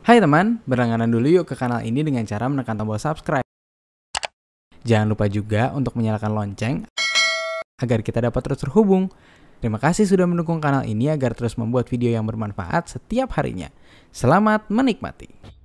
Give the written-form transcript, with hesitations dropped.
Hai teman, berlangganan dulu yuk ke kanal ini dengan cara menekan tombol subscribe. Jangan lupa juga untuk menyalakan lonceng agar kita dapat terus terhubung. Terima kasih sudah mendukung kanal ini agar terus membuat video yang bermanfaat setiap harinya. Selamat menikmati.